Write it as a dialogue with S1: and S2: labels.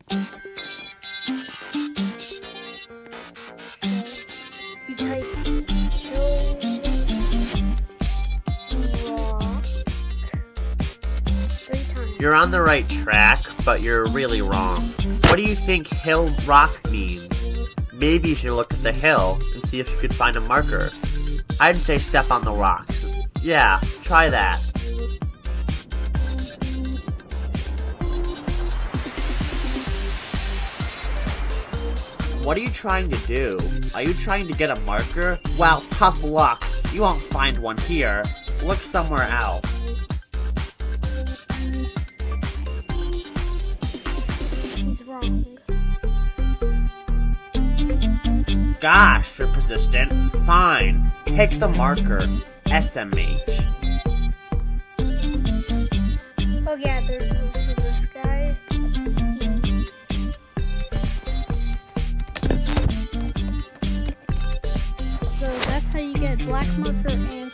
S1: You type hill rock 3 times.
S2: You're on the right track, but you're really wrong. What do you think hill rock means? Maybe you should look at the hill and see if you could find a marker. I'd say step on the rocks. Yeah, try that. What are you trying to do? Are you trying to get a marker? Well, tough luck. You won't find one here. Look somewhere else.
S1: He's wrong.
S2: Gosh, you're persistent. Fine. Pick the marker. SMH.
S1: Oh yeah, there's also this guy. So that's how you get black marker and